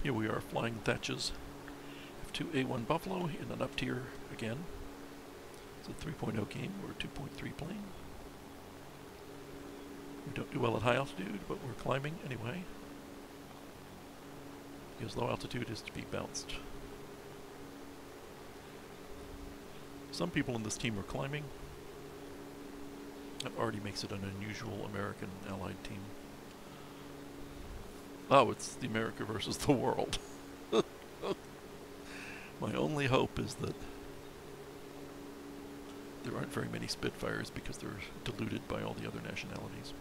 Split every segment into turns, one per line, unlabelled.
Here we are flying Thach's F2A-1 Buffalo in an up tier again. It's a 3.0 game. We're a 2.3 plane. We don't do well at high altitude, but we're climbing anyway, because low altitude is to be bounced. Some people in this team are climbing. That already makes it an unusual American allied team. Oh, it's the America versus the world. My only hope is that there aren't very many Spitfires because they're diluted by all the other nationalities.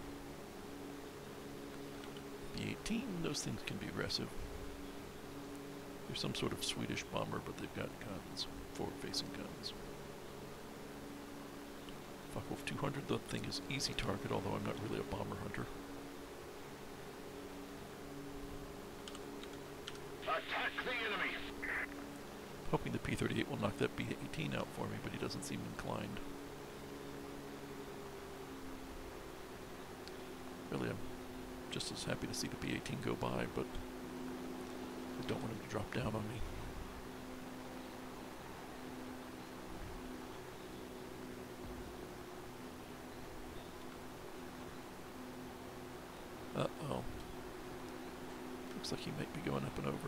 B-18, those things can be aggressive. They're some sort of Swedish bomber, but they've got guns, forward-facing guns. Thach 200, that thing is easy target, although I'm not really a bomber hunter.
Attack the enemy!
Hoping the P-38 will knock that B-18 out for me, but he doesn't seem inclined. Really, I'm just as happy to see the B-18 go by, but I don't want him to drop down on me. Uh-oh. Looks like he might be going up and over.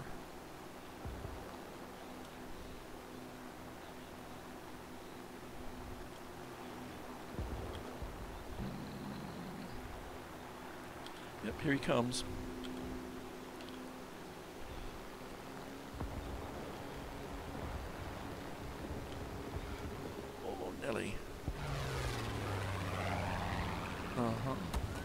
Yep, here he comes. Oh, Nelly. Uh-huh.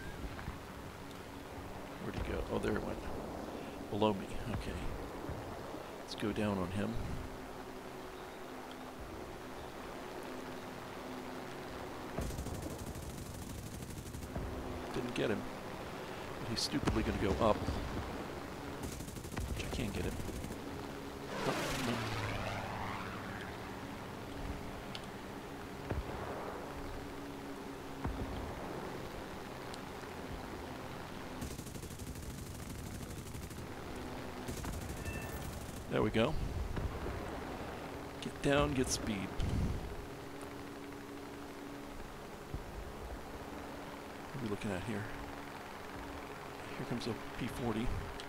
Where'd he go? Oh, there it went. Below me. Okay. Let's go down on him. Didn't get him. But he's stupidly going to go up. Which I can't get him. Oh, no. There we go. Get down, get speed. What are we looking at here? Here comes a P-40.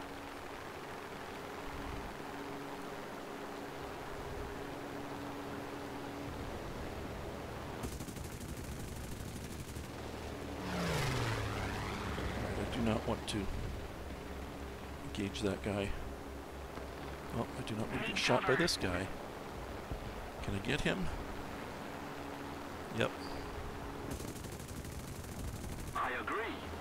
Alright, I do not want to engage that guy. Oh, I do not want to get shot by this guy. Can I get him? Yep.
I agree.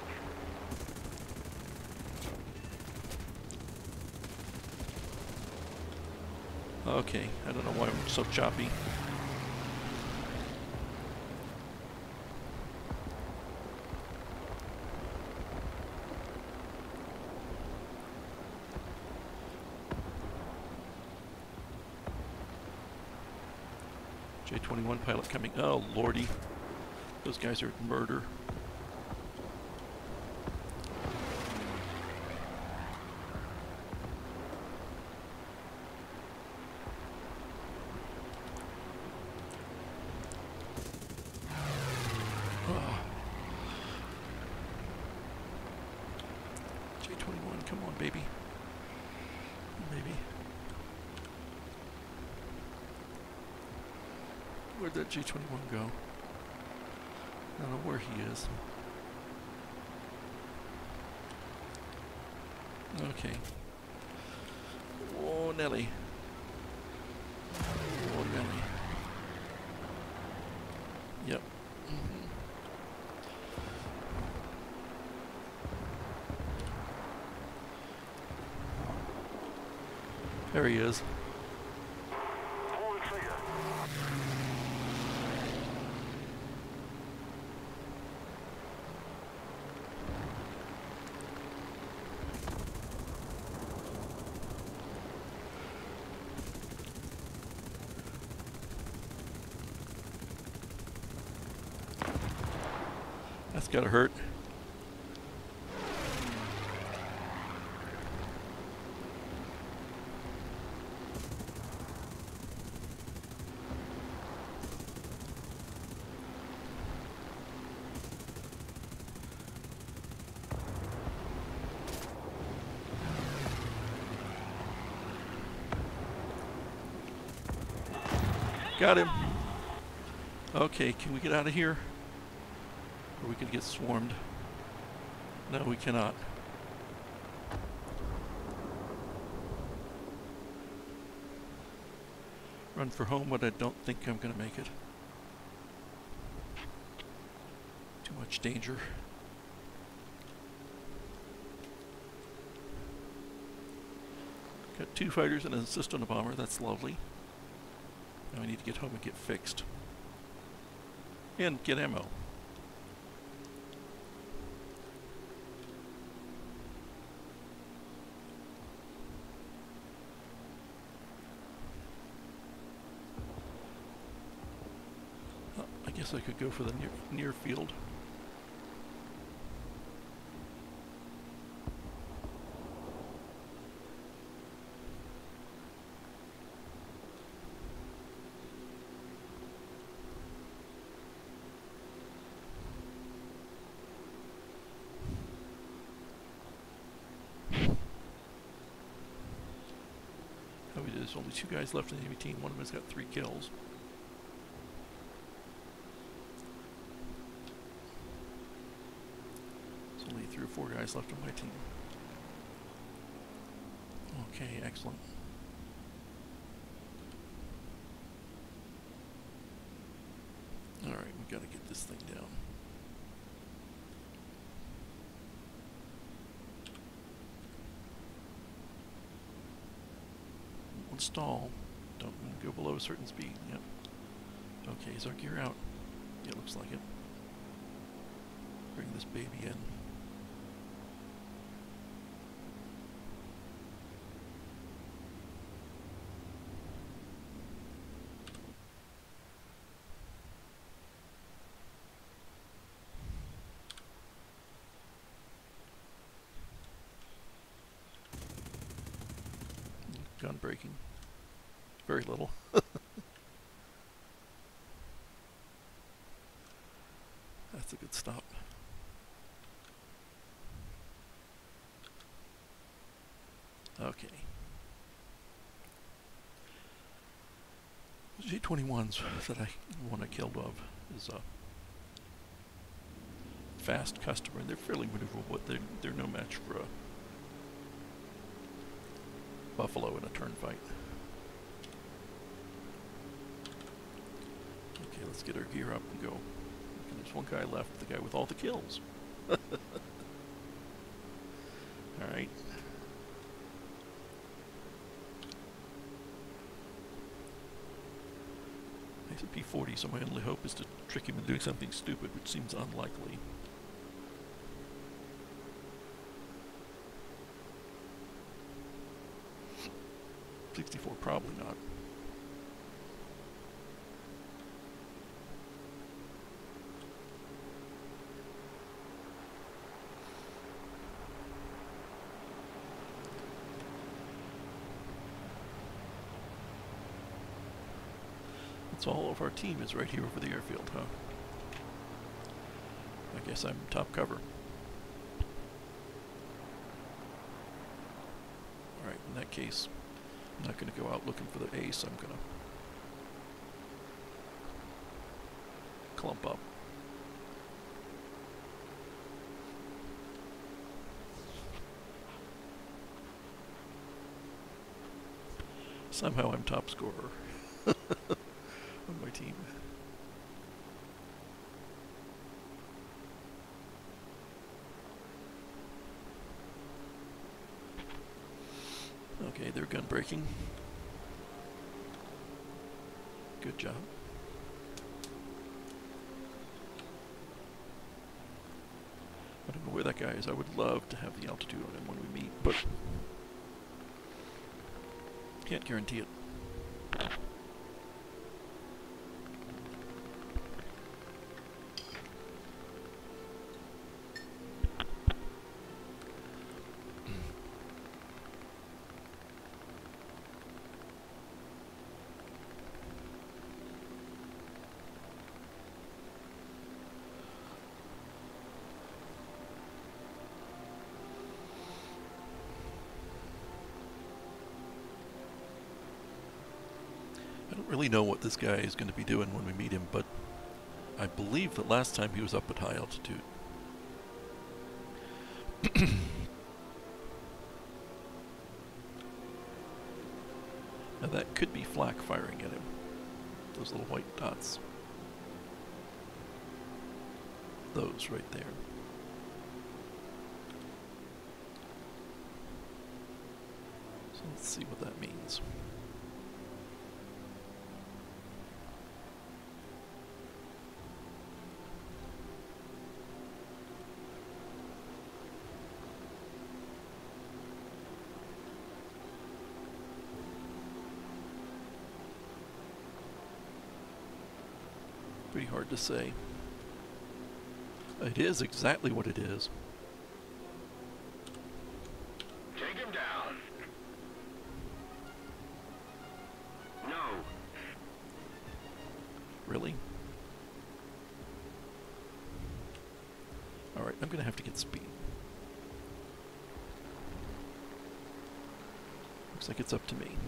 Okay, I don't know why I'm so choppy. J-21 pilot coming. Oh, lordy. Those guys are murder. Oh. J-21, come on, baby. Maybe. Where'd that J-21 go? I don't know where he is. Okay. Oh, Nelly. Oh, Nelly. Yep. There he is. That's gotta hurt. Got him. Okay, can we get out of here? Or we could get swarmed. No, we cannot. Run for home, but I don't think I'm going to make it. Too much danger. Got 2 fighters and an assist on a bomber. That's lovely. Now I need to get home and get fixed. And get ammo. I guess I could go for the near field. There's only 2 guys left in the enemy team. One of them has got 3 kills. There's only 3 or 4 guys left on my team. Okay, excellent. Alright, we've got to get this thing down. Stall. Don't go below a certain speed. Yep. Okay, is our gear out? Yeah, looks like it. Bring this baby in. Gun breaking. Very little. That's a good stop. Okay. G21s that one I killed of is a fast customer, and they're fairly maneuverable, but they're no match for a buffalo in a turn fight. Okay, let's get our gear up and go. And there's one guy left, the guy with all the kills. Alright. He's a P40, so my only hope is to trick him into doing something stupid, which seems unlikely. .64, probably not. So all of our team is right here over the airfield, huh? I guess I'm top cover. Alright, in that case, I'm not going to go out looking for the ace. I'm going to clump up. Somehow I'm top scorer on my team. Okay, they're gun breaking. Good job. I don't know where that guy is. I would love to have the altitude on him when we meet, but can't guarantee it. really know what this guy is going to be doing when we meet him, but I believe that last time he was up at high altitude. Now that could be flak firing at him. Those little white dots. Those right there. So let's see what that means. Pretty hard to say. It is exactly what it is.
Take him down. No.
Really? Alright, I'm gonna have to get speed. Looks like it's up to me.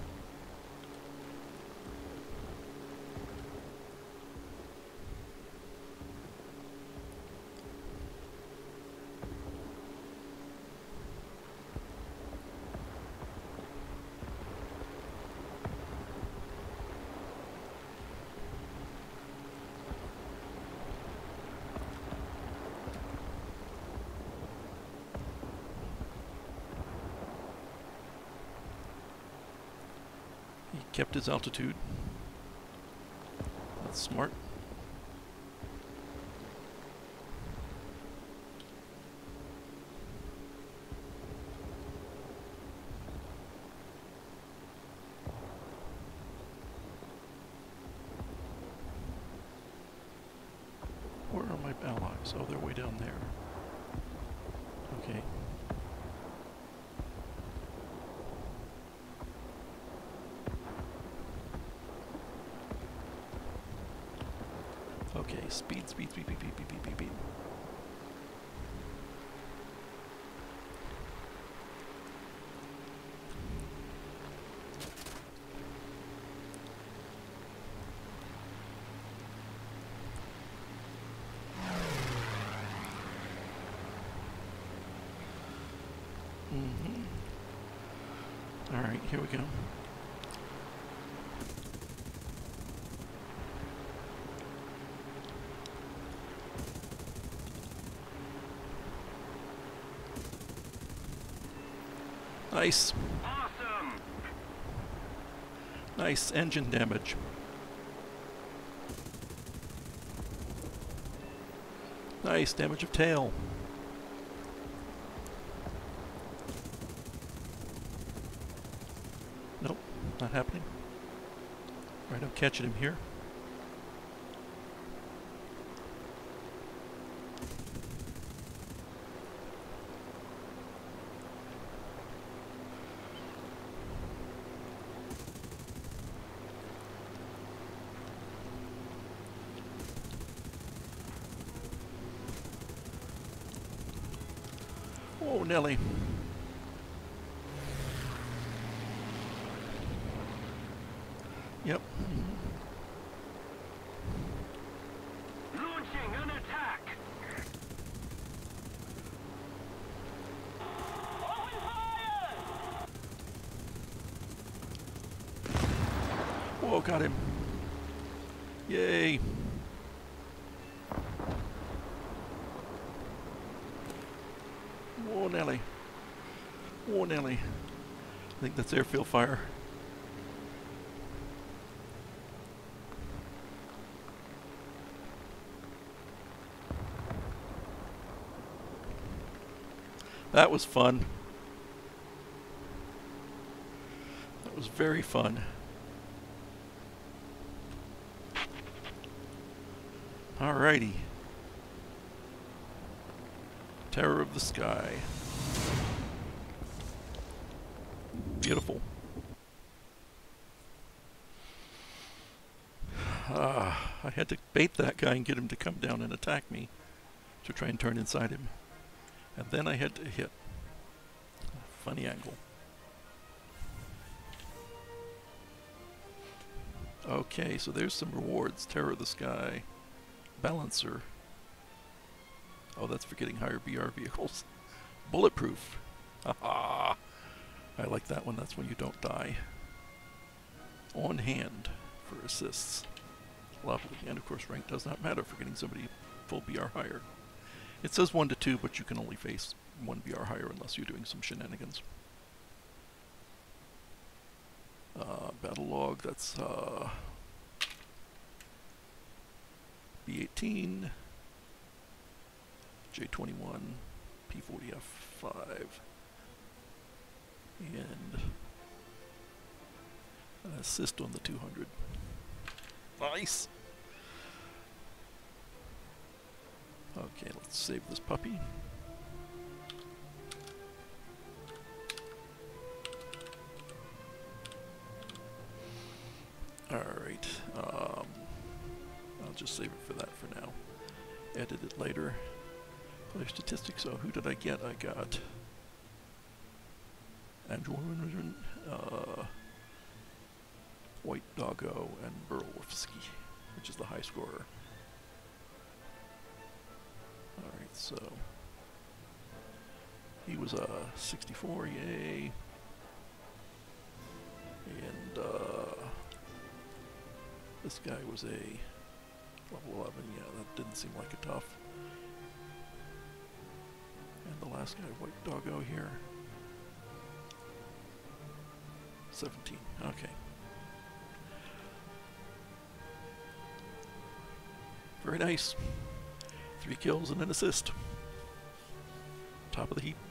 He kept his altitude. That's smart. Where are my allies? Oh, they're way down there. Okay. Okay, speed, speed, speed, speed, speed, speed, speed, speed. All right, here we go. Nice.
Awesome.
Nice engine damage. Nice damage of tail. Nope, not happening. Right, I'm catching him here. Oh, Nelly. Yep.
Launching an attack. Open fire!
Whoa, got him. Yay. Whoa, Nelly. Whoa, Nelly. I think that's airfield fire. That was fun. That was very fun. Alrighty. Terror of the sky. Beautiful. I had to bait that guy and get him to come down and attack me to try and turn inside him. And then I had to hit. Funny angle. Okay, so there's some rewards. Terror of the Sky. Balancer. Oh, that's for getting higher BR vehicles. Bulletproof. Haha. I like that one. That's when you don't die. On hand for assists. Lovely. And of course, rank does not matter for getting somebody full BR higher. It says 1 to 2, but you can only face 1 BR higher unless you're doing some shenanigans. Battle log, that's B18, J21, P40F5, and an assist on the 200. Nice! Okay, let's save this puppy. Alright, I'll just save it for that for now. Edit it later. Player statistics, so who did I get? I got Andrew White Doggo and Burlwowski, which is the high scorer. Alright, so he was a 64, yay. And this guy was a level 11, yeah, that didn't seem like a tough. And the last guy, White Doggo here, 17, okay. Very nice. 3 kills and an assist. Top of the heap.